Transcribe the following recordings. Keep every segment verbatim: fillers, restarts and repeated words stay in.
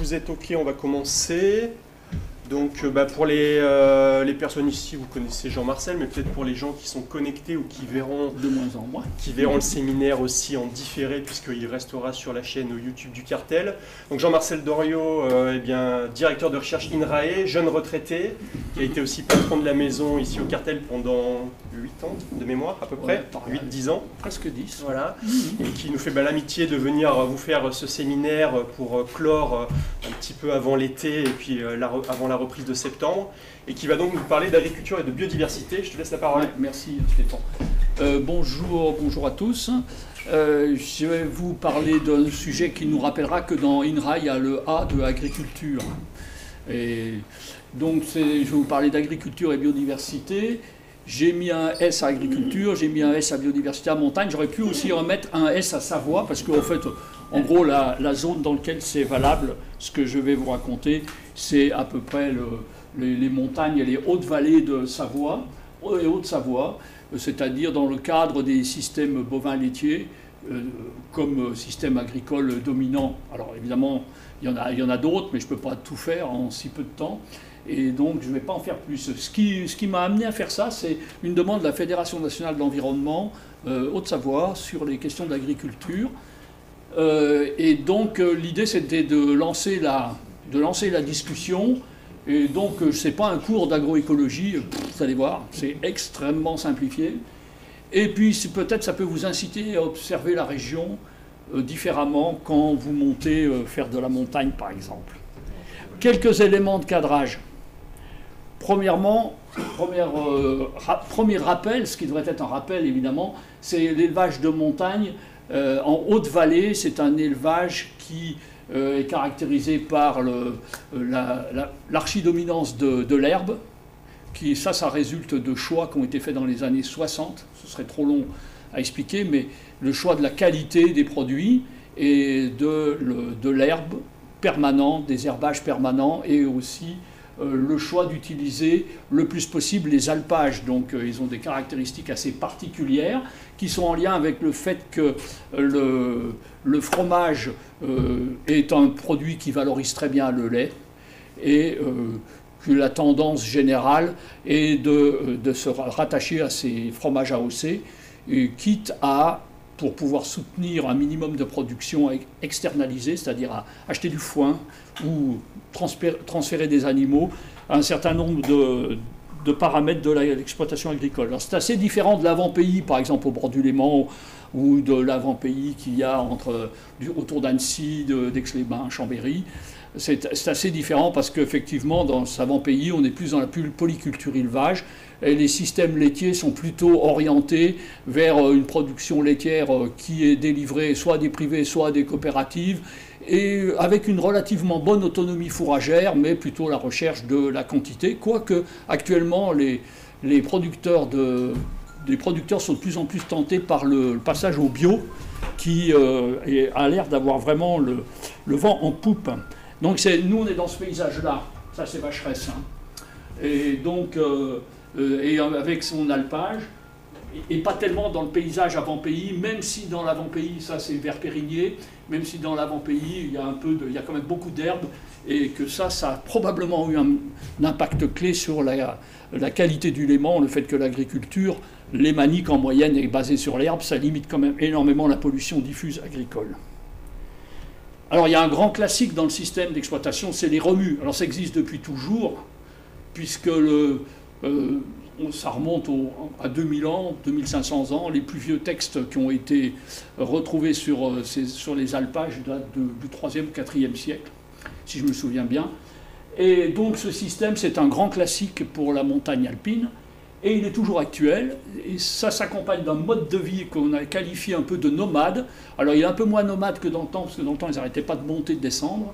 vous êtes OK, on va commencer. Donc euh, bah, pour les, euh, les personnes ici, vous connaissez Jean-Marcel, mais peut-être pour les gens qui sont connectés ou qui verront, de moins en moins. qui verront le séminaire aussi en différé, puisqu'il restera sur la chaîne YouTube du Cartel. Donc Jean-Marcel Doriot, euh, eh bien, directeur de recherche INRAE, jeune retraité, qui a été aussi patron de la maison ici au Cartel pendant huit ans de mémoire à peu près, ouais, huit dix ans. Presque dix. Voilà, mmh. Et qui nous fait bah, l'amitié de venir vous faire ce séminaire pour clore un petit peu avant l'été et puis euh, la, avant la reprise de septembre, et qui va donc nous parler d'agriculture et de biodiversité. Je te laisse la parole. Ouais, merci Stéphane. Euh, bonjour, bonjour à tous. Euh, je vais vous parler d'un sujet qui nous rappellera que dans INRAE, il y a le A de agriculture. Et donc je vais vous parler d'agriculture et biodiversité. J'ai mis un S à agriculture, j'ai mis un S à biodiversité à montagne. J'aurais pu aussi remettre un S à Savoie, parce qu'en fait, en gros, la, la zone dans laquelle c'est valable, ce que je vais vous raconter, c'est à peu près le, les, les montagnes et les hautes vallées de Savoie, et Haute-Savoie, c'est-à-dire dans le cadre des systèmes bovins laitiers, euh, comme système agricole dominant. Alors évidemment, il y en a, il y en a d'autres, mais je ne peux pas tout faire en si peu de temps. Et donc, je ne vais pas en faire plus. Ce qui, ce qui m'a amené à faire ça, c'est une demande de la Fédération nationale de l'environnement euh, Haute-Savoie sur les questions d'agriculture. Euh, et donc, euh, l'idée, c'était de lancer la, de lancer la discussion. Et donc, euh, ce n'est pas un cours d'agroécologie, vous allez voir, c'est extrêmement simplifié. Et puis, peut-être, ça peut vous inciter à observer la région euh, différemment quand vous montez euh, faire de la montagne, par exemple. Quelques éléments de cadrage. Premièrement, première, euh, ra premier rappel, ce qui devrait être un rappel évidemment, c'est l'élevage de montagne euh, en haute vallée. C'est un élevage qui euh, est caractérisé par l'archidominance la, la, de, de l'herbe. Ça, ça résulte de choix qui ont été faits dans les années soixante. Ce serait trop long à expliquer, mais le choix de la qualité des produits et de, de l'herbe permanente, des herbages permanents, et aussi euh, le choix d'utiliser le plus possible les alpages. Donc euh, ils ont des caractéristiques assez particulières qui sont en lien avec le fait que euh, le, le fromage euh, est un produit qui valorise très bien le lait, et euh, que la tendance générale est de, de se rattacher à ces fromages A O C, et quitte à, pour pouvoir soutenir un minimum de production externalisée, c'est-à-dire à acheter du foin ou transférer des animaux, à un certain nombre de, de paramètres de l'exploitation agricole. C'est assez différent de l'avant-pays, par exemple au bord du Léman, ou de l'avant-pays qu'il y a entre, du, autour d'Annecy, d'Aix-les-Bains, Chambéry. C'est assez différent parce qu'effectivement, dans cet avant-pays, on est plus dans la polyculture-élevage, et les systèmes laitiers sont plutôt orientés vers une production laitière qui est délivrée soit à des privés, soit à des coopératives, et avec une relativement bonne autonomie fourragère, mais plutôt la recherche de la quantité, quoique actuellement les, les producteurs de... les producteurs sont de plus en plus tentés par le, le passage au bio, qui euh, est, a l'air d'avoir vraiment le, le vent en poupe. Donc nous, on est dans ce paysage-là, ça c'est Vacheresse. Hein. Et donc, euh, euh, et avec son alpage, et, et pas tellement dans le paysage avant-pays, même si dans l'avant-pays, ça c'est vers Périgné, même si dans l'avant-pays, il y a un peu de, il y a quand même beaucoup d'herbes, et que ça, ça a probablement eu un, un impact clé sur la, la qualité du Léman, le fait que l'agriculture lémanique en moyenne est basée sur l'herbe, ça limite quand même énormément la pollution diffuse agricole. Alors il y a un grand classique dans le système d'exploitation, c'est les remues. Alors ça existe depuis toujours, puisque le, euh, ça remonte au, à deux mille ans, deux mille cinq cents ans. Les plus vieux textes qui ont été retrouvés sur, euh, ces, sur les alpages datent de, du troisième, quatrième siècle, si je me souviens bien. Et donc ce système, c'est un grand classique pour la montagne alpine. Et il est toujours actuel, et ça s'accompagne d'un mode de vie qu'on a qualifié un peu de nomade. Alors il est un peu moins nomade que dans le temps, parce que dans le temps ils n'arrêtaient pas de monter, de descendre,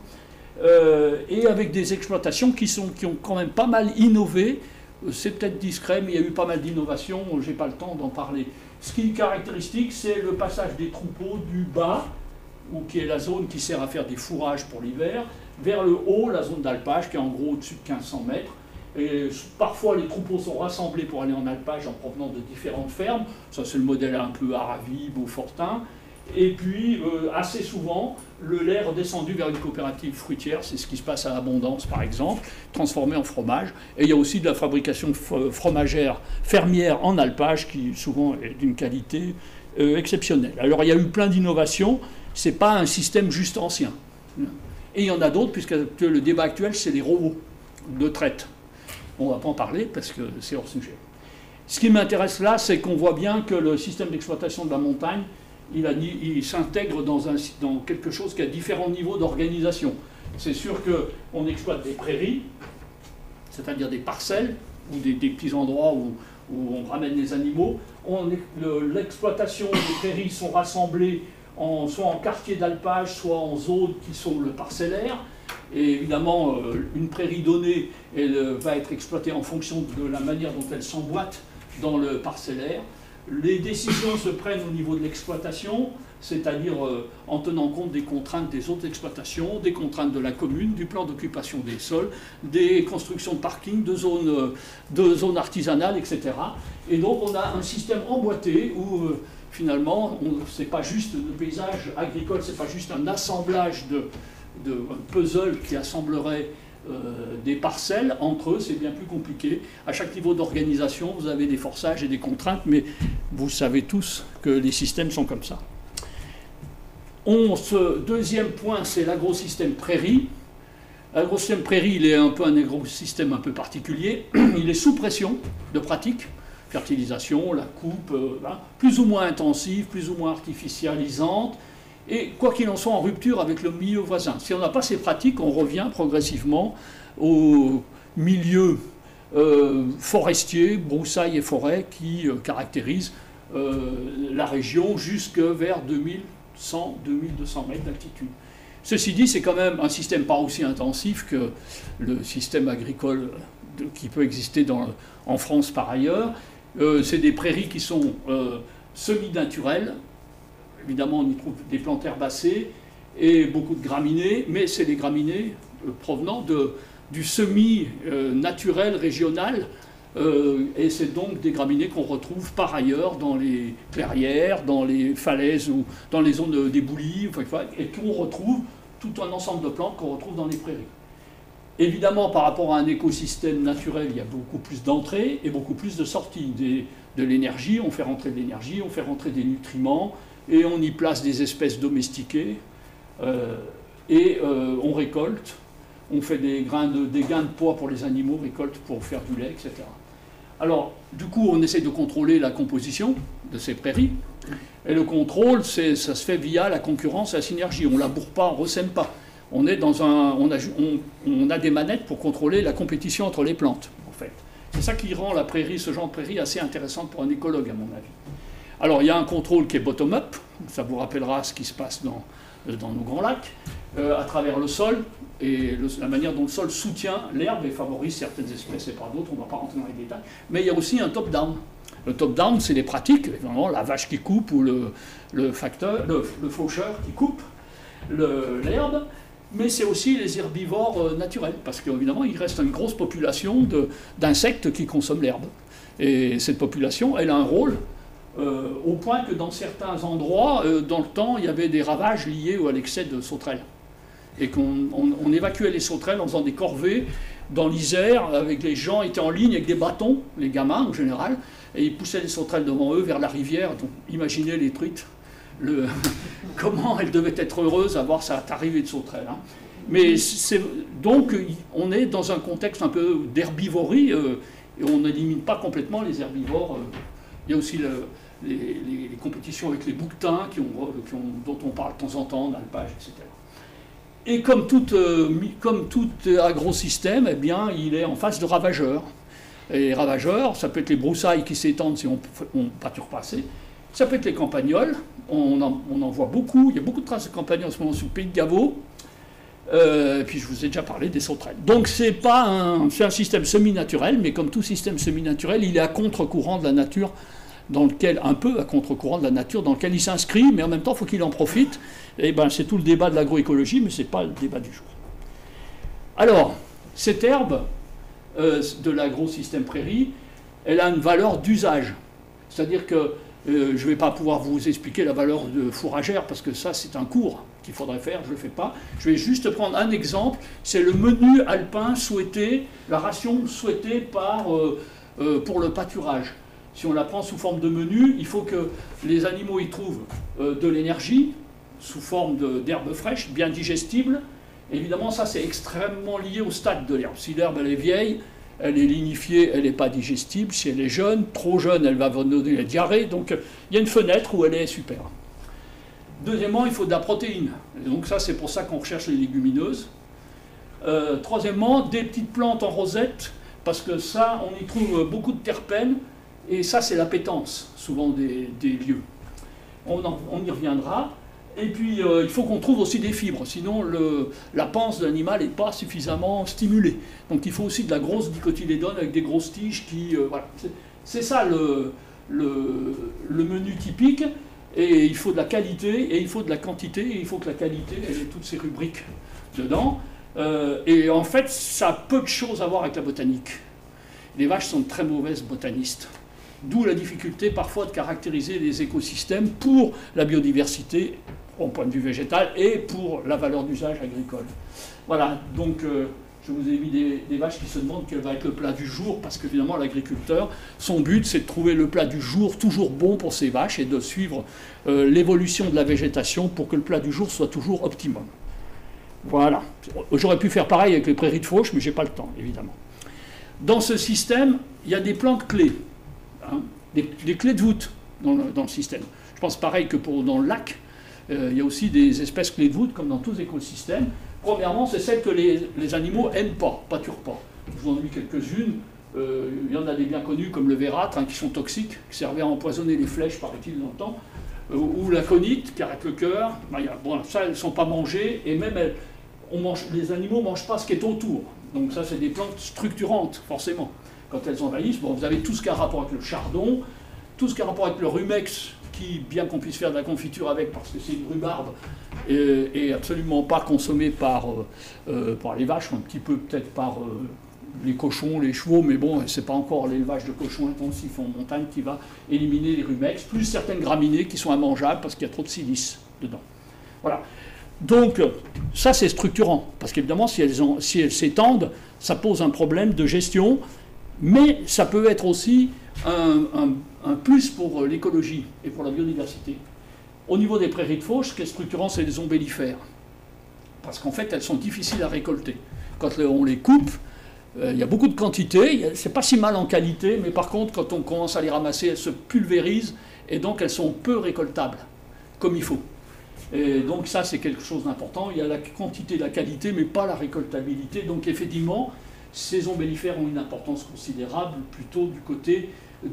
euh, et avec des exploitations qui, sont, qui ont quand même pas mal innové. C'est peut-être discret, mais il y a eu pas mal d'innovations, je n'ai pas le temps d'en parler. Ce qui est caractéristique, c'est le passage des troupeaux du bas, ou qui est la zone qui sert à faire des fourrages pour l'hiver, vers le haut, la zone d'alpage, qui est en gros au-dessus de quinze cents mètres. Et parfois, les troupeaux sont rassemblés pour aller en alpage en provenance de différentes fermes. Ça, c'est le modèle un peu Aravis, Beaufortin. Et puis, euh, assez souvent, le lait est redescendu vers une coopérative fruitière, c'est ce qui se passe à Abondance par exemple, transformé en fromage. Et il y a aussi de la fabrication fromagère fermière en alpage qui souvent est d'une qualité euh, exceptionnelle. Alors il y a eu plein d'innovations, ce n'est pas un système juste ancien. Et il y en a d'autres, puisque le débat actuel, c'est les robots de traite. On ne va pas en parler parce que c'est hors sujet. Ce qui m'intéresse là, c'est qu'on voit bien que le système d'exploitation de la montagne, il, il s'intègre dans, dans quelque chose qui a différents niveaux d'organisation. C'est sûr qu'on exploite des prairies, c'est-à-dire des parcelles, ou des, des petits endroits où, où on ramène les animaux. L'exploitation des prairies sont rassemblées en, soit en quartiers d'alpage, soit en zones qui sont le parcellaire. Et évidemment, euh, une prairie donnée, elle euh, va être exploitée en fonction de la manière dont elle s'emboîte dans le parcellaire. Les décisions se prennent au niveau de l'exploitation, c'est-à-dire euh, en tenant compte des contraintes des autres exploitations, des contraintes de la commune, du plan d'occupation des sols, des constructions de parking, de zones, euh, de zones artisanales, et cetera. Et donc on a un système emboîté où euh, finalement, ce n'est pas juste le paysage agricole, ce n'est pas juste un assemblage de, de un puzzle qui assemblerait Euh, des parcelles entre eux, c'est bien plus compliqué. À chaque niveau d'organisation, vous avez des forçages et des contraintes, mais vous savez tous que les systèmes sont comme ça. On, ce deuxième point, c'est l'agrosystème prairie. L'agrosystème prairie, il est un peu un agrosystème un peu particulier. Il est sous pression de pratique, fertilisation, la coupe, euh, hein, plus ou moins intensive, plus ou moins artificialisante. Et quoi qu'il en soit, en rupture avec le milieu voisin. Si on n'a pas ces pratiques, on revient progressivement au milieu euh, forestier, broussailles et forêts qui euh, caractérisent euh, la région jusque vers deux mille cent à deux mille deux cents mètres d'altitude. Ceci dit, c'est quand même un système pas aussi intensif que le système agricole de, qui peut exister dans, en France par ailleurs. Euh, c'est des prairies qui sont euh, semi-naturelles. Évidemment, on y trouve des plantes herbacées et beaucoup de graminées, mais c'est des graminées euh, provenant de, du semi-naturel régional, euh, et c'est donc des graminées qu'on retrouve par ailleurs dans les clairières, dans les falaises ou dans les zones d'éboulis, enfin, et qu'on retrouve tout un ensemble de plantes qu'on retrouve dans les prairies. Évidemment, par rapport à un écosystème naturel, il y a beaucoup plus d'entrées et beaucoup plus de sorties. Des, de l'énergie, on fait rentrer de l'énergie, on fait rentrer des nutriments, et on y place des espèces domestiquées, euh, et euh, on récolte, on fait des, grains de, des gains de poids pour les animaux, récolte pour faire du lait, et cetera. Alors, du coup, on essaie de contrôler la composition de ces prairies, et le contrôle, ça se fait via la concurrence et la synergie. On ne laboure pas, on ne ressème pas. On, est dans un, on, a, on, on a des manettes pour contrôler la compétition entre les plantes, en fait. C'est ça qui rend la prairie, ce genre de prairie assez intéressante pour un écologue, à mon avis. Alors, il y a un contrôle qui est bottom-up, ça vous rappellera ce qui se passe dans, dans nos grands lacs, euh, à travers le sol, et le, la manière dont le sol soutient l'herbe et favorise certaines espèces et pas d'autres, on ne va pas rentrer dans les détails. Mais il y a aussi un top-down. Le top-down, c'est les pratiques, évidemment, la vache qui coupe ou le, le, facteur, le, le faucheur qui coupe l'herbe, mais c'est aussi les herbivores euh, naturels, parce qu'évidemment, il reste une grosse population d'insectes qui consomment l'herbe. Et cette population, elle a un rôle, Euh, au point que dans certains endroits, euh, dans le temps, il y avait des ravages liés à l'excès de sauterelles. Et qu'on on, on évacuait les sauterelles en faisant des corvées dans l'Isère, avec les gens étaient en ligne avec des bâtons, les gamins en général, et ils poussaient les sauterelles devant eux vers la rivière. Donc imaginez les truites, le, comment elles devaient être heureuses à voir cette arrivée de sauterelles. Hein. Mais donc on est dans un contexte un peu d'herbivorie, euh, et on n'élimine pas complètement les herbivores. Euh, il y a aussi le, Les, les, les compétitions avec les bouquetins qui ont, qui ont, dont on parle de temps en temps, d'alpage, et cetera. Et comme tout, euh, comme tout agrosystème, eh bien, il est en face de ravageurs. Et les ravageurs, ça peut être les broussailles qui s'étendent si on ne pâture pas assez, ça peut être les campagnols, on en, on en voit beaucoup, il y a beaucoup de traces de campagnols en ce moment sur le pays de Gavot, euh, et puis je vous ai déjà parlé des sauterelles. Donc c'est pas un, c'est un système semi-naturel, mais comme tout système semi-naturel, il est à contre-courant de la nature, dans lequel, un peu à contre-courant de la nature, dans lequel il s'inscrit, mais en même temps, il faut qu'il en profite. Et ben, c'est tout le débat de l'agroécologie, mais ce n'est pas le débat du jour. Alors, cette herbe euh, de l'agrosystème prairie, elle a une valeur d'usage. C'est-à-dire que Euh, je ne vais pas pouvoir vous expliquer la valeur de fourragère parce que ça c'est un cours qu'il faudrait faire, je ne le fais pas. Je vais juste prendre un exemple, c'est le menu alpin souhaité, la ration souhaitée par, euh, euh, pour le pâturage. Si on la prend sous forme de menu, il faut que les animaux y trouvent euh, de l'énergie sous forme d'herbe fraîche, bien digestible. Évidemment ça c'est extrêmement lié au stade de l'herbe. Si l'herbe elle est vieille, elle est lignifiée, elle n'est pas digestible. Si elle est jeune, trop jeune, elle va donner la diarrhée. Donc il y a une fenêtre où elle est super. Deuxièmement, il faut de la protéine. Et donc ça, c'est pour ça qu'on recherche les légumineuses. Euh, troisièmement, des petites plantes en rosette, parce que ça, on y trouve beaucoup de terpènes. Et ça, c'est l'appétence, souvent, des, des lieux. On, en, on y reviendra. Et puis, euh, il faut qu'on trouve aussi des fibres, sinon le, la panse de l'animal n'est pas suffisamment stimulée. Donc il faut aussi de la grosse dicotylédone avec des grosses tiges qui... Euh, voilà. C'est ça le, le, le menu typique, et il faut de la qualité, et il faut de la quantité, et il faut que la qualité ait toutes ces rubriques dedans. Euh, et en fait, ça a peu de choses à voir avec la botanique. Les vaches sont de très mauvaises botanistes. D'où la difficulté parfois de caractériser les écosystèmes pour la biodiversité au point de vue végétal et pour la valeur d'usage agricole. Voilà, donc euh, je vous ai mis des, des vaches qui se demandent quel va être le plat du jour, parce qu'évidemment l'agriculteur, son but c'est de trouver le plat du jour toujours bon pour ses vaches et de suivre euh, l'évolution de la végétation pour que le plat du jour soit toujours optimum. Voilà, j'aurais pu faire pareil avec les prairies de fauche, mais je n'ai pas le temps, évidemment. Dans ce système, il y a des plantes clés. Hein, des, des clés de voûte dans le, dans le système. Je pense pareil que pour, dans le lac, euh, il y a aussi des espèces clés de voûte, comme dans tous les écosystèmes. Premièrement, c'est celles que les, les animaux n'aiment pas, pâturent pas. Je vous en ai mis quelques-unes. Euh, il y en a des bien connues, comme le vératre, hein, qui sont toxiques, qui servaient à empoisonner les flèches, paraît-il, longtemps. Euh, ou la conite, qui arrête le cœur. Ben, y a, bon, ça, elles ne sont pas mangées, et même elles, on mange, les animaux ne mangent pas ce qui est autour. Donc ça, c'est des plantes structurantes, forcément. Quand elles envahissent, bon, vous avez tout ce qui a rapport avec le chardon, tout ce qui a rapport avec le rumex, qui, bien qu'on puisse faire de la confiture avec, parce que c'est une rhubarbe, et, et absolument pas consommée par, euh, par les vaches, un petit peu peut-être par euh, les cochons, les chevaux, mais bon, c'est pas encore l'élevage de cochons intensif en montagne qui va éliminer les rumex, plus certaines graminées qui sont immangeables parce qu'il y a trop de silice dedans. Voilà. Donc, ça c'est structurant, parce qu'évidemment, si elles, ont, si elles s'étendent, ça pose un problème de gestion. Mais ça peut être aussi un, un, un plus pour l'écologie et pour la biodiversité. Au niveau des prairies de fauche, ce qui est structurant, c'est les ombellifères. Parce qu'en fait, elles sont difficiles à récolter. Quand on les coupe, euh, il y a beaucoup de quantité, c'est pas si mal en qualité, mais par contre, quand on commence à les ramasser, elles se pulvérisent, et donc elles sont peu récoltables, comme il faut. Et donc ça, c'est quelque chose d'important. Il y a la quantité, la qualité, mais pas la récoltabilité. Donc effectivement, ces ombellifères ont une importance considérable, plutôt du côté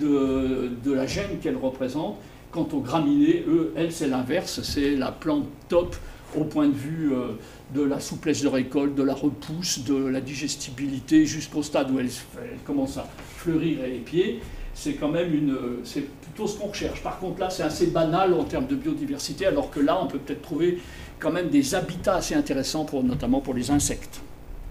de, de la gêne qu'elles représentent. Quant aux graminées, eux, elles, c'est l'inverse, c'est la plante top au point de vue euh, de la souplesse de récolte, de la repousse, de la digestibilité, jusqu'au stade où elle, elle commence à fleurir les pieds. C'est quand même une, c'est plutôt ce qu'on recherche. Par contre, là, c'est assez banal en termes de biodiversité, alors que là, on peut peut-être trouver quand même des habitats assez intéressants, pour, notamment pour les insectes.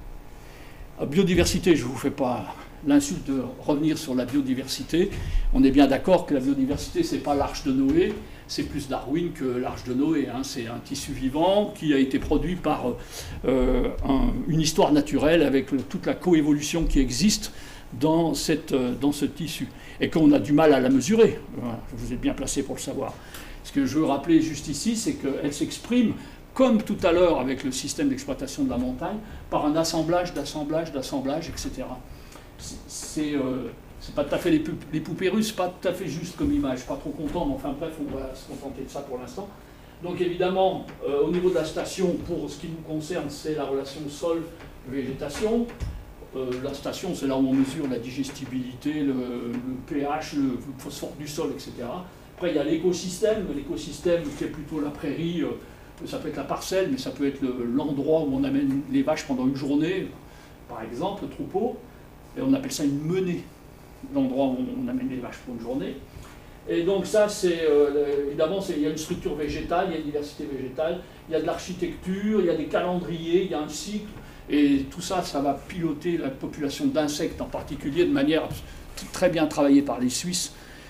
Biodiversité, je ne vous fais pas l'insulte de revenir sur la biodiversité. On est bien d'accord que la biodiversité, ce n'est pas l'arche de Noé, c'est plus Darwin que l'arche de Noé. Hein. C'est un tissu vivant qui a été produit par euh, un, une histoire naturelle avec le, toute la coévolution qui existe dans, cette, dans ce tissu. Et qu'on a du mal à la mesurer. Voilà, vous êtes bien placé pour le savoir. Ce que je veux rappeler juste ici, c'est qu'elle s'exprime comme tout à l'heure avec le système d'exploitation de la montagne, par un assemblage, d'assemblage, d'assemblage, et cetera. C'est euh, pas tout à fait les, les poupées russes, pas tout à fait juste comme image, pas trop content, mais enfin bref, on va se contenter de ça pour l'instant. Donc évidemment, euh, au niveau de la station, pour ce qui nous concerne, c'est la relation sol-végétation. Euh, la station, c'est là où on mesure la digestibilité, le, le pH, le, le phosphore du sol, et cetera. Après, il y a l'écosystème, l'écosystème qui est plutôt la prairie. Euh, Ça peut être la parcelle, mais ça peut être l'endroit où on amène les vaches pendant une journée, par exemple, le troupeau, et on appelle ça une menée, l'endroit où on amène les vaches pour une journée. Et donc ça, c'est euh, évidemment, il y a une structure végétale, il y a une diversité végétale, il y a de l'architecture, il y a des calendriers, il y a un cycle, et tout ça, ça va piloter la population d'insectes en particulier, de manière très bien travaillée par les Suisses,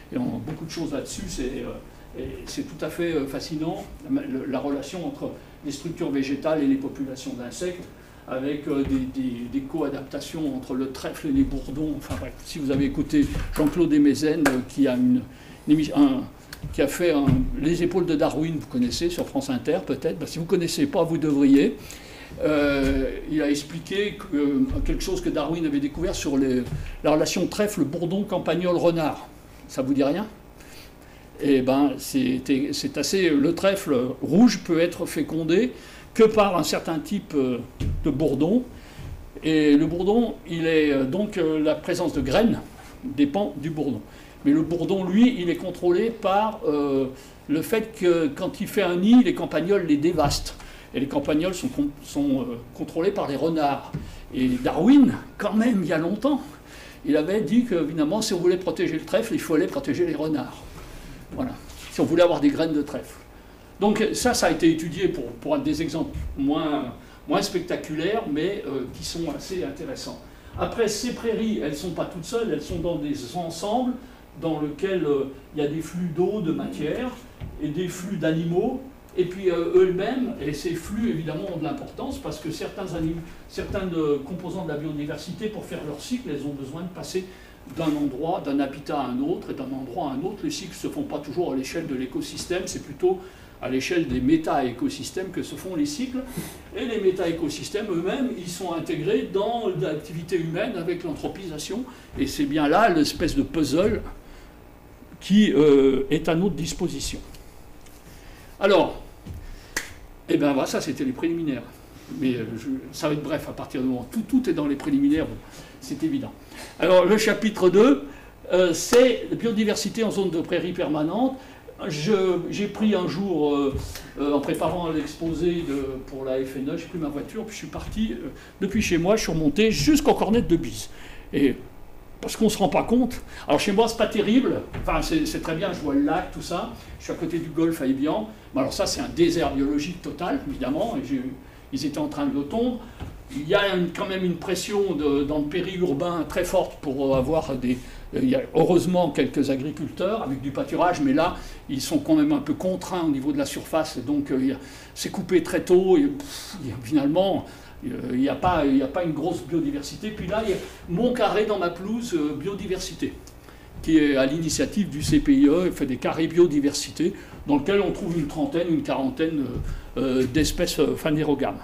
et on a beaucoup de choses là-dessus. C'est c'est tout à fait fascinant, la, la relation entre les structures végétales et les populations d'insectes, avec euh, des, des, des co-adaptations entre le trèfle et les bourdons. Enfin bref, si vous avez écouté Jean-Claude Desmézènes, euh, qui a une, une un, qui a fait un, Les épaules de Darwin, vous connaissez, sur France Inter peut-être, ben, si vous ne connaissez pas, vous devriez. Euh, il a expliqué que, euh, quelque chose que Darwin avait découvert sur les, la relation trèfle-bourdon-campagnol-renard. Ça vous dit rien? Eh ben, c'est assez... Le trèfle rouge peut être fécondé que par un certain type de bourdon. Et le bourdon, il est donc la présence de graines dépend du bourdon. Mais le bourdon, lui, il est contrôlé par euh, le fait que quand il fait un nid, les campagnols les dévastent. Et les campagnols sont, sont euh, contrôlés par les renards. Et Darwin, quand même, il y a longtemps, il avait dit que, évidemment, si on voulait protéger le trèfle, il fallait protéger les renards. Voilà. Si on voulait avoir des graines de trèfle. Donc ça, ça a été étudié pour, pour des exemples moins, moins spectaculaires, mais euh, qui sont assez intéressants. Après, ces prairies, elles ne sont pas toutes seules, elles sont dans des ensembles dans lesquels euh, il y a des flux d'eau, de matière, et des flux d'animaux, et puis euh, eux-mêmes, et ces flux, évidemment, ont de l'importance, parce que certains, certains euh, composants de la biodiversité, pour faire leur cycle, elles ont besoin de passer d'un endroit, d'un habitat à un autre, et d'un endroit à un autre. Les cycles ne se font pas toujours à l'échelle de l'écosystème, c'est plutôt à l'échelle des méta-écosystèmes que se font les cycles. Et les méta-écosystèmes eux-mêmes, ils sont intégrés dans l'activité humaine avec l'anthropisation. Et c'est bien là l'espèce de puzzle qui euh, est à notre disposition. Alors, eh bien voilà, ça c'était les préliminaires. Mais euh, je, ça va être bref à partir du moment où tout, tout est dans les préliminaires, bon, c'est évident. Alors le chapitre deux, euh, c'est la biodiversité en zone de prairie permanente. J'ai pris un jour, euh, euh, en préparant l'exposé pour la F N E, j'ai pris ma voiture, puis je suis parti, euh, depuis chez moi, je suis remonté jusqu'aux Cornettes de Bise. Et parce qu'on ne se rend pas compte. Alors chez moi, c'est pas terrible, enfin c'est très bien, je vois le lac, tout ça, je suis à côté du golfe à Évian. Mais alors ça, c'est un désert biologique total, évidemment, et ils étaient en train de le tondre. Il y a une, quand même une pression de, dans le périurbain très forte pour avoir des... Il y a heureusement quelques agriculteurs avec du pâturage, mais là, ils sont quand même un peu contraints au niveau de la surface, donc euh, c'est coupé très tôt, et pff, finalement, il n'y a, a pas une grosse biodiversité. Puis là, il y a mon carré dans ma pelouse euh, biodiversité, qui est à l'initiative du C P I E, il fait des carrés biodiversité, dans lesquels on trouve une trentaine, une quarantaine euh, euh, d'espèces euh, phanérogames.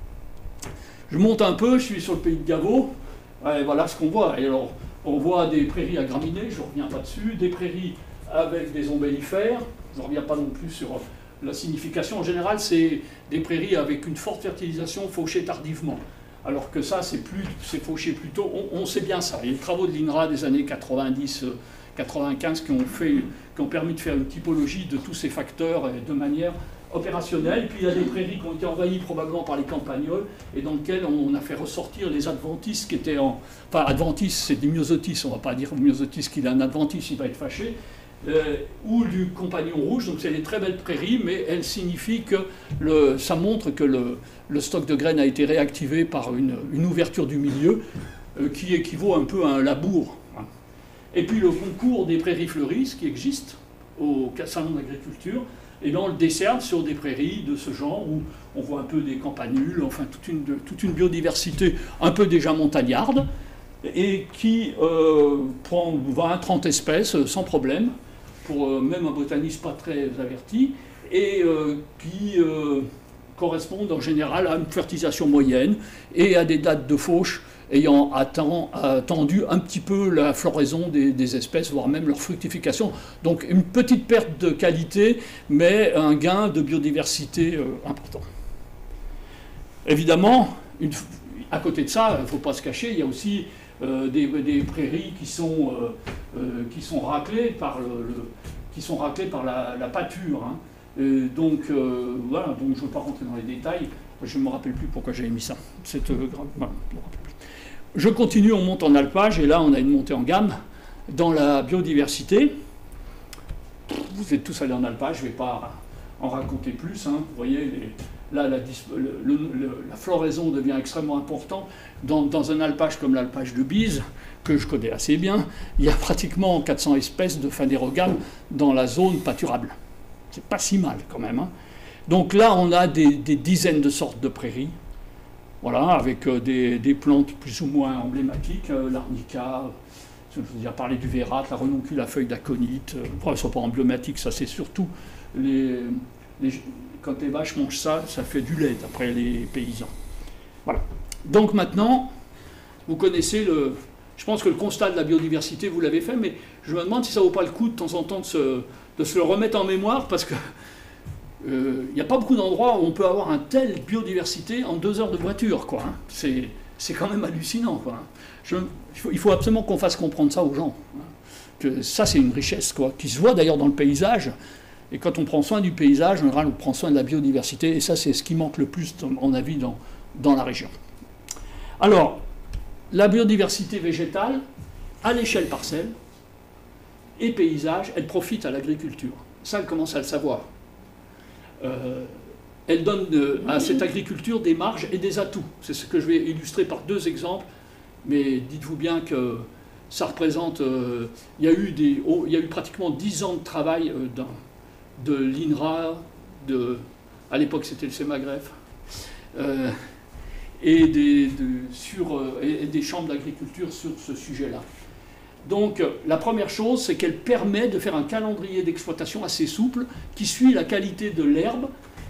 Je monte un peu, je suis sur le pays de Gavot, et voilà ce qu'on voit. Et alors, on voit des prairies à graminées, je ne reviens pas dessus, des prairies avec des ombellifères, je ne reviens pas non plus sur la signification. En général, c'est des prairies avec une forte fertilisation fauchée tardivement. Alors que ça, c'est fauché plus tôt. On, on sait bien ça. Il y a les travaux de l'I N R A des années quatre-vingt-dix quatre-vingt-quinze qui ont, fait, qui ont permis de faire une typologie de tous ces facteurs de manière opérationnelle. Puis il y a des prairies qui ont été envahies probablement par les campagnols et dans lesquelles on a fait ressortir les adventices qui étaient en... Enfin, adventices, c'est des myosotis, on ne va pas dire myosotis qu'il a un adventice, il va être fâché. Euh, ou du compagnon rouge, donc c'est des très belles prairies, mais elles signifient que le, ça montre que le, le stock de graines a été réactivé par une, une ouverture du milieu euh, qui équivaut un peu à un labour. Hein. Et puis le concours des prairies fleuries, ce qui existe au salon d'agriculture, et bien on le décerne sur des prairies de ce genre où on voit un peu des campanules, enfin toute une, toute une biodiversité un peu déjà montagnarde, et qui euh, prend vingt à trente espèces sans problème, pour euh, même un botaniste pas très averti, et euh, qui euh, correspondent en général à une fertilisation moyenne et à des dates de fauche ayant atteint, attendu un petit peu la floraison des, des espèces, voire même leur fructification. Donc une petite perte de qualité, mais un gain de biodiversité euh, important. Évidemment, une, à côté de ça, il ne faut pas se cacher, il y a aussi euh, des, des prairies qui sont, euh, euh, qui sont raclées par, le, le, qui sont raclées par la, la pâture. Hein. Et donc, euh, voilà, donc je ne veux pas rentrer dans les détails, je ne me rappelle plus pourquoi j'avais mis ça. Cette, euh, voilà, je me rappelle plus. Je continue, on monte en alpage, et là on a une montée en gamme dans la biodiversité. Vous êtes tous allés en alpage, je ne vais pas en raconter plus. Hein. Vous voyez les, là, la, le, le, le, la floraison devient extrêmement importante. Dans, dans un alpage comme l'alpage de Bise, que je connais assez bien, il y a pratiquement quatre cents espèces de phanérogames dans la zone pâturable. C'est pas si mal quand même. Hein. Donc là, on a des, des dizaines de sortes de prairies, voilà, avec euh, des, des plantes plus ou moins emblématiques, euh, l'arnica, je veux dire, parler du vérate, la renoncule à feuilles d'aconite. Euh, elles ne sont pas emblématiques, ça c'est surtout les, les, quand les vaches mangent ça, ça fait du lait d'après les paysans. Voilà. Donc maintenant, vous connaissez le... Je pense que le constat de la biodiversité, vous l'avez fait, mais je me demande si ça ne vaut pas le coup de temps en temps de se, de se le remettre en mémoire, parce que il euh, n'y a pas beaucoup d'endroits où on peut avoir une telle biodiversité en deux heures de voiture, quoi. Hein. C'est, c'est quand même hallucinant, quoi. Je, il, faut, il faut absolument qu'on fasse comprendre ça aux gens. Hein. Que ça, c'est une richesse, quoi, qui se voit d'ailleurs dans le paysage. Et quand on prend soin du paysage, en général, on prend soin de la biodiversité, et ça, c'est ce qui manque le plus, à mon avis, dans, dans la région. Alors, la biodiversité végétale, à l'échelle parcelle et paysage, elle profite à l'agriculture. Ça, elle commence à le savoir. Euh, elle donne de, à cette agriculture des marges et des atouts. C'est ce que je vais illustrer par deux exemples, mais dites-vous bien que ça représente... Euh, il, y a eu des, oh, il y a eu pratiquement dix ans de travail euh, dans, de l'I N R A, de, à l'époque c'était le SEMAGREF, euh, et, des, de, sur, euh, et des chambres d'agriculture sur ce sujet-là. Donc la première chose, c'est qu'elle permet de faire un calendrier d'exploitation assez souple qui suit la qualité de l'herbe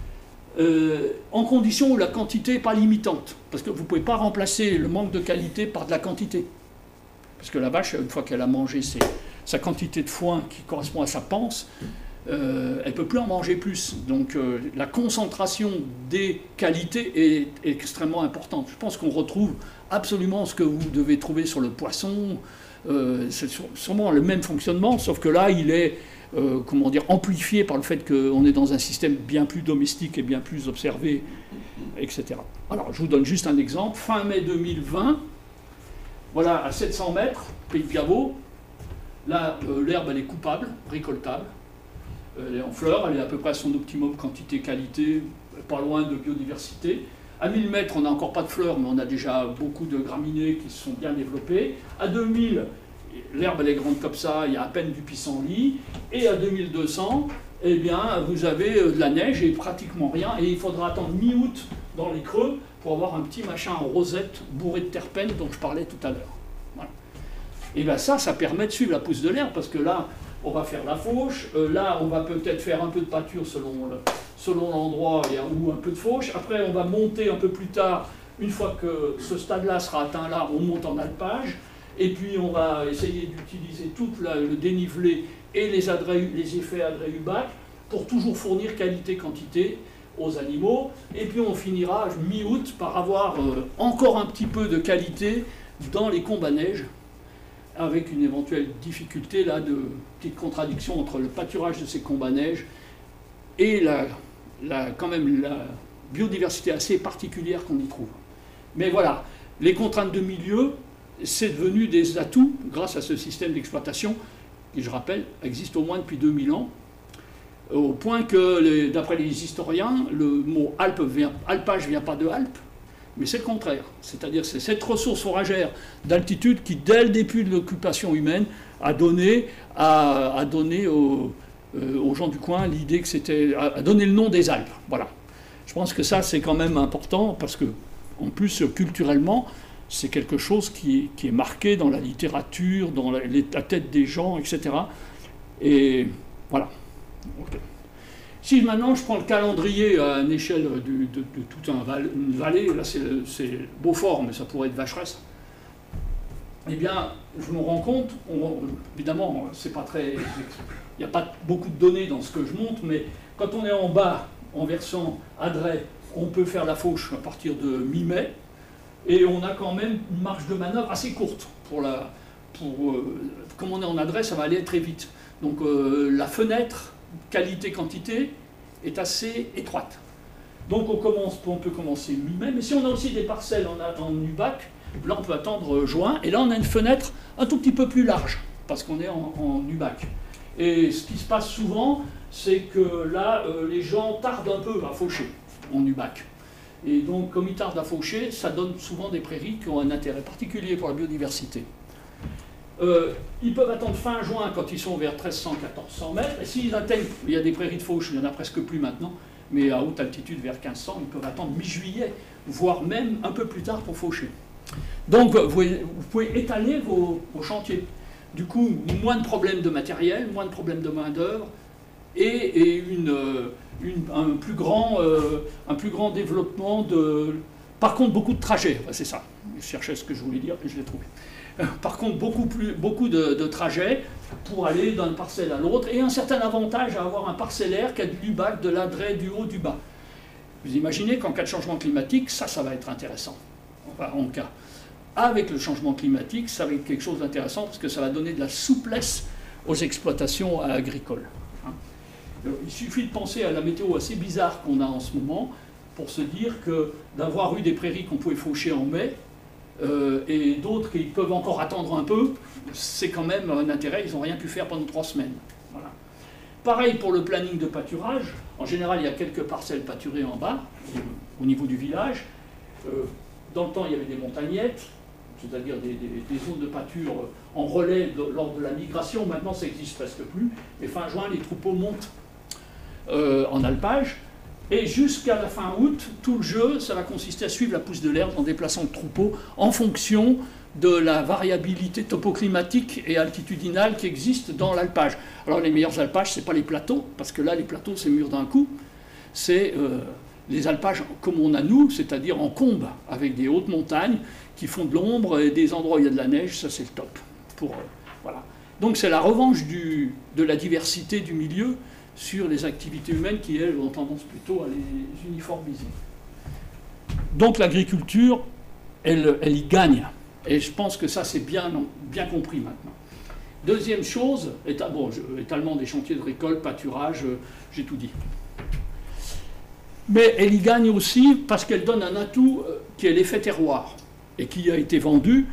euh, en condition où la quantité n'est pas limitante. Parce que vous ne pouvez pas remplacer le manque de qualité par de la quantité. Parce que la vache, une fois qu'elle a mangé ses, sa quantité de foin qui correspond à sa panse, euh, elle ne peut plus en manger plus. Donc euh, la concentration des qualités est, est extrêmement importante. Je pense qu'on retrouve absolument ce que vous devez trouver sur le poisson. Euh, c'est sûrement le même fonctionnement, sauf que là, il est euh, comment dire, amplifié par le fait qu'on est dans un système bien plus domestique et bien plus observé, et cetera. Alors, je vous donne juste un exemple. Fin mai deux mille vingt, voilà, à sept cents mètres, Pays de Gavot, là, euh, l'herbe, elle est coupable, récoltable. Elle est en fleurs, elle est à peu près à son optimum quantité-qualité, pas loin de biodiversité. À mille mètres, on n'a encore pas de fleurs, mais on a déjà beaucoup de graminées qui se sont bien développées. À deux mille, l'herbe elle est grande comme ça, il y a à peine du pissenlit. Et à deux mille deux cents, eh bien, vous avez de la neige et pratiquement rien. Et il faudra attendre mi-août dans les creux pour avoir un petit machin en rosette bourré de terpènes dont je parlais tout à l'heure. Voilà. Et bien ça, ça permet de suivre la pousse de l'herbe, parce que là, on va faire la fauche. Euh, là, on va peut-être faire un peu de pâture selon le... selon l'endroit, ou un peu de fauche. Après, on va monter un peu plus tard, une fois que ce stade-là sera atteint là, on monte en alpage, et puis on va essayer d'utiliser tout la, le dénivelé et les, les effets Adré-Hubac pour toujours fournir qualité-quantité aux animaux, et puis on finira mi-août par avoir euh, encore un petit peu de qualité dans les combes à neige, avec une éventuelle difficulté là, de petite contradiction entre le pâturage de ces combes à neige et la La, quand même la biodiversité assez particulière qu'on y trouve. Mais voilà, les contraintes de milieu, c'est devenu des atouts grâce à ce système d'exploitation qui, je rappelle, existe au moins depuis deux mille ans, au point que, d'après les historiens, le mot alpe vient, alpage ne vient pas de Alpes, mais c'est le contraire. C'est-à-dire que c'est cette ressource fourragère d'altitude qui, dès le début de l'occupation humaine, a donné, a, a donné au Euh, aux gens du coin l'idée que c'était à donner le nom des Alpes. Voilà. Je pense que ça c'est quand même important parce que en plus culturellement c'est quelque chose qui, qui est marqué dans la littérature, dans la, la tête des gens, et cetera. Et voilà. Okay. Si maintenant je prends le calendrier à une échelle de, de, de toute un val, une vallée, là c'est Beaufort, mais ça pourrait être Vacheresse. Eh bien, je me rends compte, on, évidemment, c'est pas très, il n'y a pas beaucoup de données dans ce que je montre, mais quand on est en bas, en versant Adret, on peut faire la fauche à partir de mi-mai, et on a quand même une marge de manœuvre assez courte. Pour la, pour, euh, comme on est en Adret, ça va aller très vite. Donc euh, la fenêtre qualité-quantité est assez étroite. Donc on, commence, on peut commencer mi-mai, mais si on a aussi des parcelles en, en Hubac, là on peut attendre juin, et là on a une fenêtre un tout petit peu plus large, parce qu'on est en, en Hubac. Et ce qui se passe souvent, c'est que là, euh, les gens tardent un peu à faucher. en U B A C. Et donc, comme ils tardent à faucher, ça donne souvent des prairies qui ont un intérêt particulier pour la biodiversité. Euh, ils peuvent attendre fin juin quand ils sont vers treize cents à quatorze cents mètres, et s'ils atteignent, il y a des prairies de fauche, il n'y en a presque plus maintenant, mais à haute altitude vers quinze cents, ils peuvent attendre mi-juillet, voire même un peu plus tard pour faucher. Donc vous, vous pouvez étaler vos, vos chantiers. Du coup, moins de problèmes de matériel, moins de problèmes de main-d'œuvre, et, et une, une, un, plus grand, euh, un plus grand développement de... Par contre, beaucoup de trajets, c'est ça, je cherchais ce que je voulais dire et je l'ai trouvé. Par contre, beaucoup, plus, beaucoup de, de trajets pour aller d'un parcelle à l'autre, et un certain avantage à avoir un parcellaire qui a du bac, de l'adret, du haut, du bas. Vous imaginez qu'en cas de changement climatique, ça, ça va être intéressant. Enfin, en cas. Avec le changement climatique, ça va être quelque chose d'intéressant parce que ça va donner de la souplesse aux exploitations agricoles. Il suffit de penser à la météo assez bizarre qu'on a en ce moment pour se dire que d'avoir eu des prairies qu'on pouvait faucher en mai, Euh, et d'autres qui peuvent encore attendre un peu, c'est quand même un intérêt, ils n'ont rien pu faire pendant trois semaines. Voilà. Pareil pour le planning de pâturage, en général il y a quelques parcelles pâturées en bas, au niveau du village. Euh, dans le temps il y avait des montagnettes, c'est-à-dire des, des, des zones de pâture en relais de, lors de la migration, maintenant ça n'existe presque plus, et fin juin les troupeaux montent euh, en alpage. Et jusqu'à la fin août, tout le jeu, ça va consister à suivre la pousse de l'herbe en déplaçant le troupeau en fonction de la variabilité topoclimatique et altitudinale qui existe dans l'alpage. Alors les meilleurs alpages, ce n'est pas les plateaux, parce que là, les plateaux, c'est mûr d'un coup. C'est euh, les alpages comme on a nous, c'est-à-dire en combe, avec des hautes montagnes qui font de l'ombre et des endroits où il y a de la neige, ça c'est le top. Pour, euh, voilà. Donc c'est la revanche du, de la diversité du milieu sur les activités humaines qui, elles, ont tendance plutôt à les uniformiser. Donc l'agriculture, elle, elle y gagne. Et je pense que ça, c'est bien, bien compris maintenant. Deuxième chose, éta, bon, étalement des chantiers de récolte, pâturage, j'ai tout dit. Mais elle y gagne aussi parce qu'elle donne un atout qui est l'effet terroir, et qui a été vendu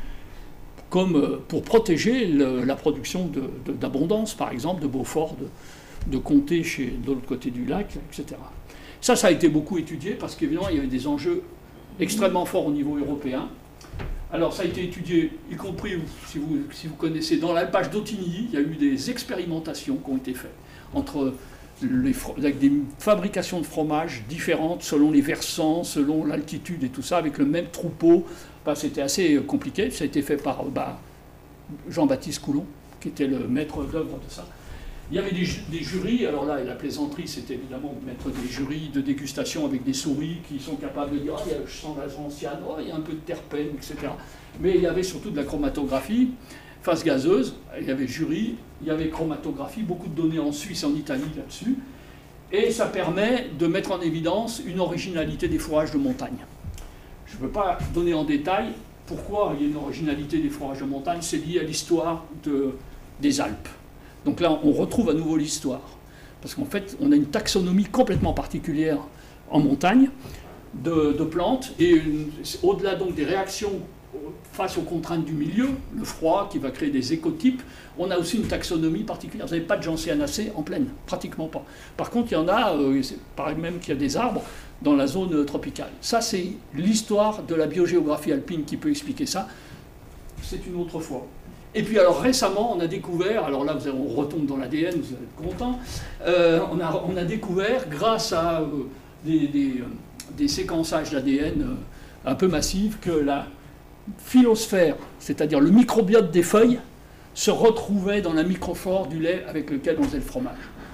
comme pour protéger le, la production d'abondance, par exemple, de Beaufort, de, de Comté, chez, de l'autre côté du lac, et cetera. Ça, ça a été beaucoup étudié parce qu'évidemment, il y avait des enjeux extrêmement forts au niveau européen. Alors, ça a été étudié, y compris, si vous, si vous connaissez, dans l'alpage d'Autigny, il y a eu des expérimentations qui ont été faites entre les, avec des fabrications de fromages différentes selon les versants, selon l'altitude et tout ça, avec le même troupeau. Bah, c'était assez compliqué. Ça a été fait par bah, Jean-Baptiste Coulon, qui était le maître d'œuvre de ça. Il y avait des, des jurys, alors là, la plaisanterie, c'était évidemment de mettre des jurys de dégustation avec des souris qui sont capables de dire « Ah, je sens la gentiane, oh, il y a un peu de terpène, et cetera » Mais il y avait surtout de la chromatographie, phase gazeuse, il y avait jury, il y avait chromatographie, beaucoup de données en Suisse et en Italie là-dessus. Et ça permet de mettre en évidence une originalité des fourrages de montagne. Je ne peux pas donner en détail pourquoi il y a une originalité des fourrages de montagne, c'est lié à l'histoire de, des Alpes. Donc là, on retrouve à nouveau l'histoire. Parce qu'en fait, on a une taxonomie complètement particulière en montagne de, de plantes. Et au-delà donc des réactions face aux contraintes du milieu, le froid qui va créer des écotypes, on a aussi une taxonomie particulière. Vous n'avez pas de gentianacées en plaine, pratiquement pas. Par contre, il y en a, euh, c'est pareil même qu'il y a des arbres dans la zone tropicale. Ça, c'est l'histoire de la biogéographie alpine qui peut expliquer ça. C'est une autre fois. Et puis alors récemment, on a découvert, alors là on retombe dans l'A D N, vous allez être contents, euh, on, a, on a découvert, grâce à euh, des, des, euh, des séquençages d'A D N euh, un peu massifs, que la phylosphère, c'est-à-dire le microbiote des feuilles, se retrouvait dans la microflore du lait avec lequel on faisait le fromage.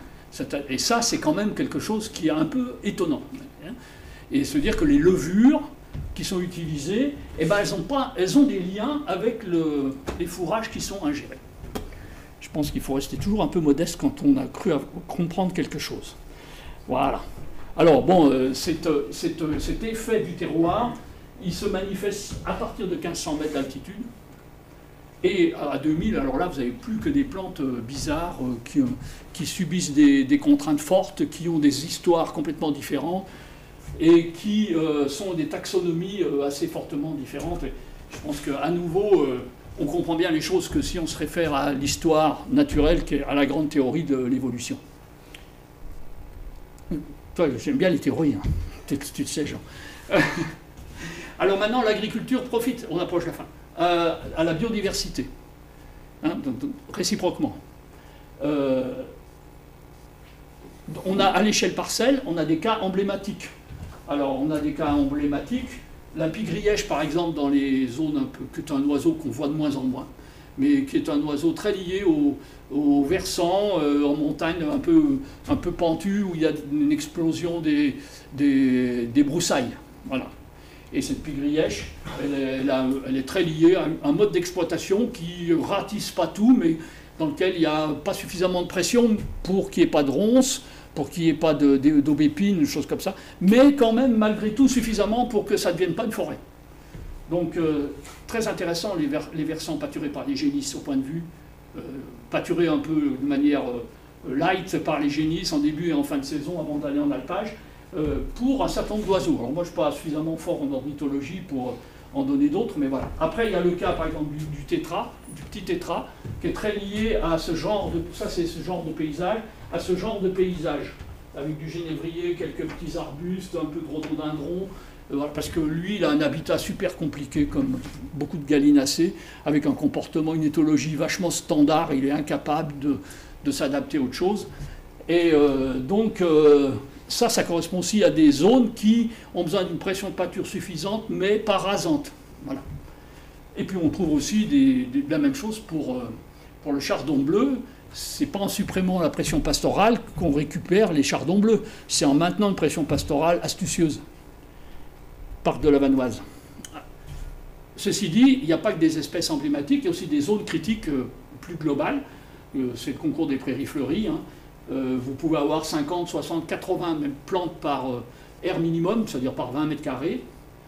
Et ça, c'est quand même quelque chose qui est un peu étonnant. Et se dire que les levures qui sont utilisées, eh ben, elles, ont pas, elles ont des liens avec le, les fourrages qui sont ingérés. Je pense qu'il faut rester toujours un peu modeste quand on a cru à comprendre quelque chose. Voilà. Alors, bon, euh, cet, cet, cet effet du terroir, il se manifeste à partir de quinze cents mètres d'altitude. Et à deux mille, alors là, vous n'avez plus que des plantes bizarres euh, qui, euh, qui subissent des, des contraintes fortes, qui ont des histoires complètement différentes, et qui euh, sont des taxonomies euh, assez fortement différentes. Et je pense qu'à nouveau, euh, on comprend bien les choses que si on se réfère à l'histoire naturelle, qui est à la grande théorie de l'évolution. J'aime bien les théories. Hein. tu, tu le sais, Jean. Alors maintenant, l'agriculture profite, on approche la fin, euh, à la biodiversité, hein, donc, donc, réciproquement. Euh, on a à l'échelle parcelle, on a des cas emblématiques. Alors on a des cas emblématiques. La pie-grièche, par exemple, dans les zones un peu, qui est un oiseau qu'on voit de moins en moins, mais qui est un oiseau très lié au, au versant, euh, en montagne un peu, un peu pentu, où il y a une explosion des, des, des broussailles. Voilà. Et cette pie-grièche, elle, elle, elle est très liée à un mode d'exploitation qui ne ratisse pas tout, mais dans lequel il n'y a pas suffisamment de pression pour qu'il n'y ait pas de ronces, pour qu'il n'y ait pas d'aubépine, des choses comme ça, mais quand même, malgré tout, suffisamment pour que ça ne devienne pas une forêt. Donc, euh, très intéressant, les, vers, les versants pâturés par les génisses, au point de vue, euh, pâturés un peu de manière euh, light par les génisses en début et en fin de saison, avant d'aller en alpage, euh, pour un certain nombre d'oiseaux. Alors moi, je ne suis pas suffisamment fort en ornithologie pour en donner d'autres, mais voilà. Après, il y a le cas, par exemple, du, du tétra, du petit tétra, qui est très lié à ce genre de, ça c'est ce genre de paysage, à ce genre de paysage, avec du génévrier, quelques petits arbustes, un peu de rhododendron, euh, voilà, parce que lui, il a un habitat super compliqué, comme beaucoup de gallinacés, avec un comportement, une éthologie vachement standard, il est incapable de, de s'adapter à autre chose. Et euh, donc, euh, ça, ça correspond aussi à des zones qui ont besoin d'une pression de pâture suffisante, mais pas rasante. Voilà. Et puis on trouve aussi des, des, la même chose pour, euh, pour le chardon bleu. C'est pas en supprimant la pression pastorale qu'on récupère les chardons bleus. C'est en maintenant une pression pastorale astucieuse. Parc de la Vanoise. Ceci dit, il n'y a pas que des espèces emblématiques, il y a aussi des zones critiques euh, plus globales. Euh, c'est le concours des prairies fleuries. Hein. Euh, vous pouvez avoir cinquante, soixante, quatre-vingts même plantes par euh, aire minimum, c'est-à-dire par vingt mètres carrés.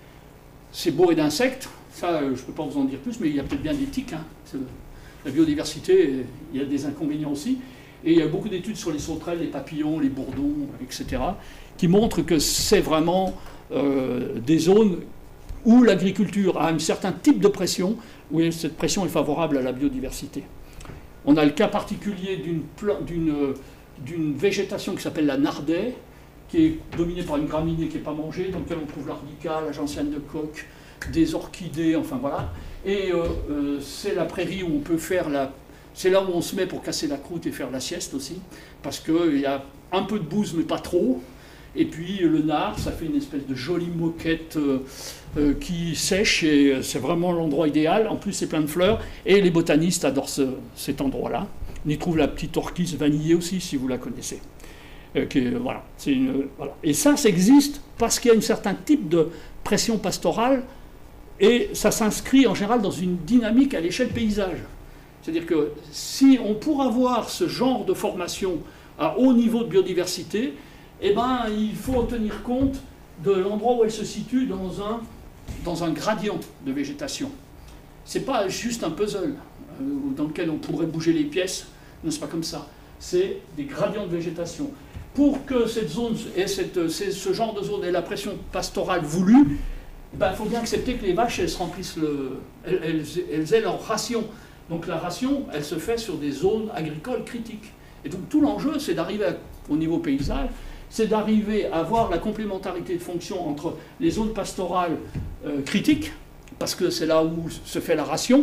C'est bourré d'insectes. Ça, euh, je ne peux pas vous en dire plus, mais il y a peut-être bien des tiques. Hein. La biodiversité, il y a des inconvénients aussi. Et il y a beaucoup d'études sur les sauterelles, les papillons, les bourdons, et cetera, qui montrent que c'est vraiment euh, des zones où l'agriculture a un certain type de pression, où cette pression est favorable à la biodiversité. On a le cas particulier d'une d'une végétation qui s'appelle la nardaie, qui est dominée par une graminée qui n'est pas mangée, dans laquelle on trouve l'arnica, la gentiane de coque, des orchidées, enfin voilà. Et euh, euh, c'est la prairie où on peut faire la... C'est là où on se met pour casser la croûte et faire la sieste aussi, parce qu'il y a un peu de bouse, mais pas trop. Et puis le nard, ça fait une espèce de jolie moquette euh, euh, qui sèche, et c'est vraiment l'endroit idéal. En plus, c'est plein de fleurs, et les botanistes adorent ce, cet endroit-là. On y trouve la petite orchis vanillée aussi, si vous la connaissez. Euh, qui, voilà, une, voilà. Et ça, ça existe parce qu'il y a un certain type de pression pastorale, et ça s'inscrit en général dans une dynamique à l'échelle paysage. C'est-à-dire que si on pourra avoir ce genre de formation à haut niveau de biodiversité, eh ben, il faut tenir compte de l'endroit où elle se situe dans un, dans un gradient de végétation. Ce n'est pas juste un puzzle euh, dans lequel on pourrait bouger les pièces, non, c'est pas comme ça. C'est des gradients de végétation. Pour que cette zone ait cette, ce genre de zone ait la pression pastorale voulue, il ben, faut bien accepter que les vaches, elles se remplissent le, elles, elles, elles aient leur ration. Donc la ration, elle se fait sur des zones agricoles critiques. Et donc tout l'enjeu, c'est d'arriver au niveau paysage, c'est d'arriver à avoir la complémentarité de fonction entre les zones pastorales euh, critiques, parce que c'est là où se fait la ration,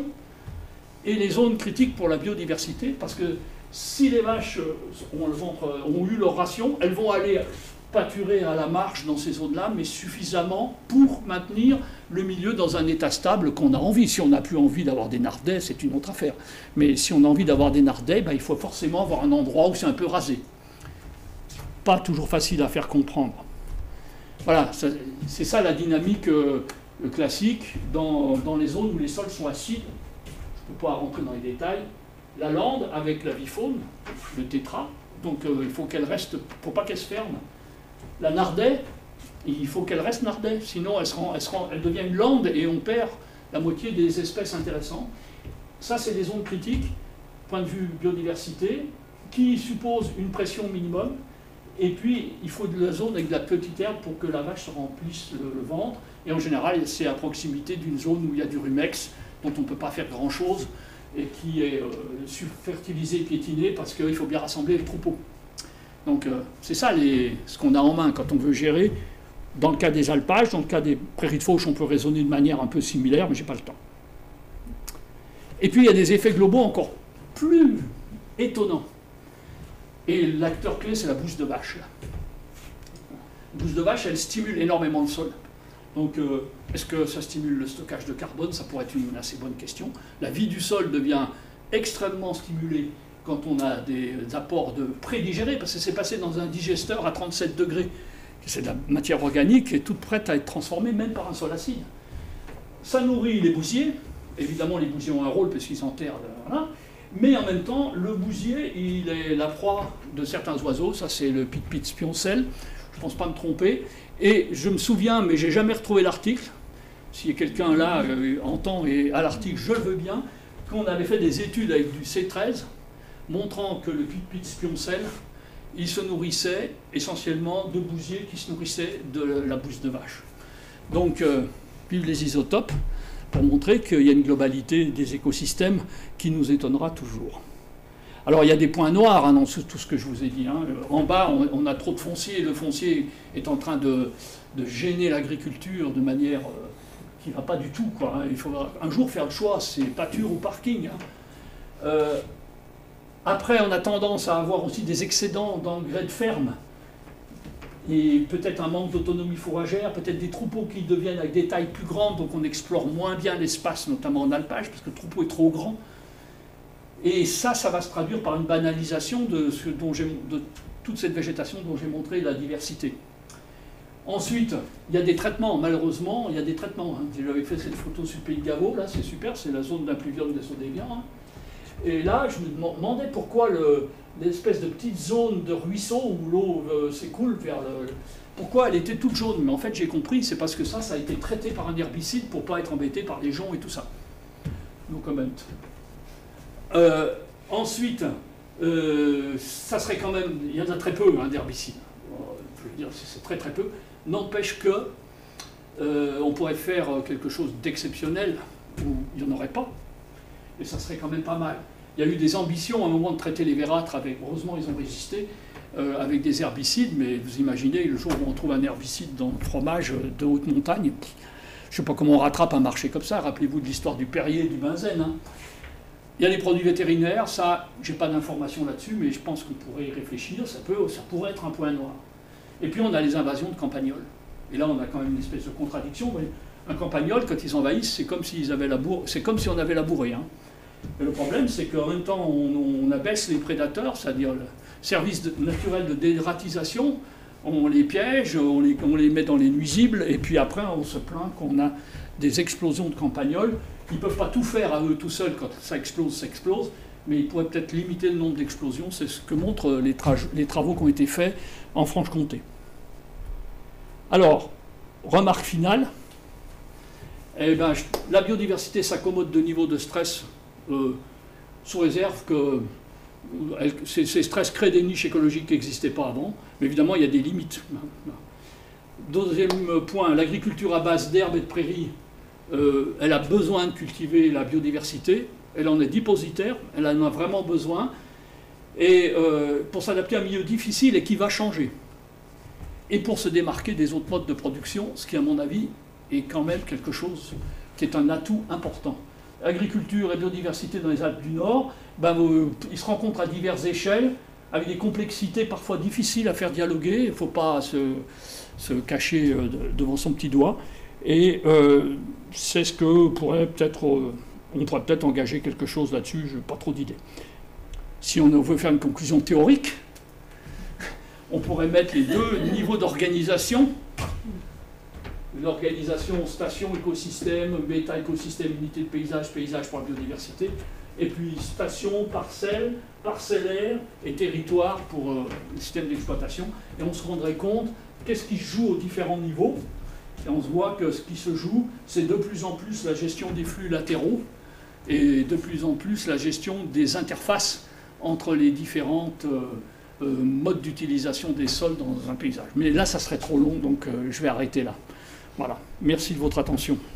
et les zones critiques pour la biodiversité, parce que si les vaches ont, le ventre, ont eu leur ration, elles vont aller pâturer à la marche dans ces zones-là, mais suffisamment pour maintenir le milieu dans un état stable qu'on a envie. Si on n'a plus envie d'avoir des nardais, c'est une autre affaire. Mais si on a envie d'avoir des nardais, ben, il faut forcément avoir un endroit où c'est un peu rasé. Pas toujours facile à faire comprendre. Voilà, c'est ça la dynamique euh, classique dans, dans les zones où les sols sont acides. Je ne peux pas rentrer dans les détails. La lande avec la vifaune, le tétra, donc euh, il faut qu'elle reste, il ne faut pas qu'elle se ferme. La nardaie, il faut qu'elle reste nardaie, sinon elle, se rend, elle, se rend, elle devient une lande et on perd la moitié des espèces intéressantes. Ça, c'est des zones critiques, point de vue biodiversité, qui supposent une pression minimum. Et puis, il faut de la zone avec de la petite herbe pour que la vache se remplisse le, le ventre. Et en général, c'est à proximité d'une zone où il y a du rumex, dont on ne peut pas faire grand-chose, et qui est euh, fertilisé et piétiné, parce qu'il faut bien rassembler le troupeau. Donc, euh, c'est ça les, ce qu'on a en main quand on veut gérer Dans le cas des alpages, dans le cas des prairies de fauche, on peut raisonner de manière un peu similaire, mais je n'ai pas le temps. Et puis il y a des effets globaux encore plus étonnants. Et l'acteur clé, c'est la bouse de vache. Là. La bouse de vache, elle stimule énormément le sol. Donc, euh, est-ce que ça stimule le stockage de carbone? Ça pourrait être une assez bonne question. La vie du sol devient extrêmement stimulée quand on a des apports de prédigérés, parce que c'est passé dans un digesteur à trente-sept degrés. C'est de la matière organique qui est toute prête à être transformée, même par un sol acide. Ça nourrit les bousiers. Évidemment, les bousiers ont un rôle parce qu'ils s'enterrent. Voilà. Mais en même temps, le bousier, il est la proie de certains oiseaux. Ça, c'est le pit-pit spioncelle. Je ne pense pas me tromper. Et je me souviens, mais je n'ai jamais retrouvé l'article. Si quelqu'un là euh, entend et a l'article, je le veux bien, qu'on avait fait des études avec du C treize, montrant que le pit-pit spioncelle, il se nourrissait essentiellement de bousiers qui se nourrissaient de la bouse de vache. Donc, euh, vive les isotopes, pour montrer qu'il y a une globalité des écosystèmes qui nous étonnera toujours. Alors, il y a des points noirs hein, dans tout ce que je vous ai dit. Hein. En bas, on, on a trop de foncier. Le foncier est en train de, de gêner l'agriculture de manière euh, qui ne va pas du tout, quoi, hein. Il faudra un jour faire le choix, c'est pâture ou parking. Hein. Euh, après, on a tendance à avoir aussi des excédents d'engrais de ferme. Et peut-être un manque d'autonomie fourragère, peut-être des troupeaux qui deviennent avec des tailles plus grandes, donc on explore moins bien l'espace, notamment en alpage, parce que le troupeau est trop grand. Et ça, ça va se traduire par une banalisation de, ce dont de toute cette végétation dont j'ai montré la diversité. Ensuite, il y a des traitements, malheureusement, il y a des traitements. Hein. J'avais fait cette photo sur le pays de Gavot, là, c'est super, c'est la zone d'impluvium des Saudévians. Hein. Et là, je me demandais pourquoi l'espèce de petite zone de ruisseau où l'eau euh, s'écoule vers le... Pourquoi elle était toute jaune? Mais en fait, j'ai compris, c'est parce que ça, ça a été traité par un herbicide pour ne pas être embêté par les joncs et tout ça. No comment. Euh, ensuite, euh, ça serait quand même... Il y en a très peu hein, d'herbicides. Je veux dire, c'est très très peu. N'empêche que euh, on pourrait faire quelque chose d'exceptionnel où il n'y en aurait pas. Et ça serait quand même pas mal. Il y a eu des ambitions à un moment de traiter les vérâtres avec, heureusement ils ont résisté, euh, avec des herbicides, mais vous imaginez, le jour où on trouve un herbicide dans le fromage de haute montagne, je ne sais pas comment on rattrape un marché comme ça, rappelez-vous de l'histoire du Perrier et du benzène. Hein. Il y a les produits vétérinaires, ça, je n'ai pas d'informations là-dessus, mais je pense qu'on pourrait y réfléchir, ça, peut, ça pourrait être un point noir. Et puis on a les invasions de campagnols. Et là on a quand même une espèce de contradiction. Mais un campagnol, quand ils envahissent, c'est comme s'ils avaient labouré, c'est comme si on avait labouré. Hein. Et le problème, c'est qu'en même temps, on, on abaisse les prédateurs, c'est-à-dire le service de, naturel de dératisation, on les piège, on les, on les met dans les nuisibles, et puis après, on se plaint qu'on a des explosions de campagnols. Ils ne peuvent pas tout faire à eux tout seuls, quand ça explose, ça explose, mais ils pourraient peut-être limiter le nombre d'explosions, c'est ce que montrent les, tra les travaux qui ont été faits en Franche-Comté. Alors, remarque finale, eh ben, la biodiversité s'accommode de niveaux de stress euh, sous réserve que elle, ces, ces stress créent des niches écologiques qui n'existaient pas avant, mais évidemment il y a des limites. Deuxième point, l'agriculture à base d'herbes et de prairies, euh, elle a besoin de cultiver la biodiversité, elle en est dépositaire, elle en a vraiment besoin, et euh, pour s'adapter à un milieu difficile et qui va changer, et pour se démarquer des autres modes de production, ce qui à mon avis est quand même quelque chose qui est un atout important. Agriculture et biodiversité dans les Alpes du Nord, ben, euh, ils se rencontrent à diverses échelles, avec des complexités parfois difficiles à faire dialoguer, il ne faut pas se, se cacher euh, de, devant son petit doigt, et euh, c'est ce que pourrait peut-être, euh, on pourrait peut-être engager quelque chose là-dessus, je n'ai pas trop d'idées. Si on veut faire une conclusion théorique, on pourrait mettre les deux niveaux d'organisation, l'organisation station écosystème, méta écosystème, unité de paysage, paysage pour la biodiversité, et puis station, parcelle, parcellaire et territoire pour euh, le système d'exploitation. Et on se rendrait compte qu'est-ce qui se joue aux différents niveaux. Et on se voit que ce qui se joue, c'est de plus en plus la gestion des flux latéraux et de plus en plus la gestion des interfaces entre les différentes euh, euh, modes d'utilisation des sols dans un paysage. Mais là, ça serait trop long, donc euh, je vais arrêter là. Voilà. Merci de votre attention.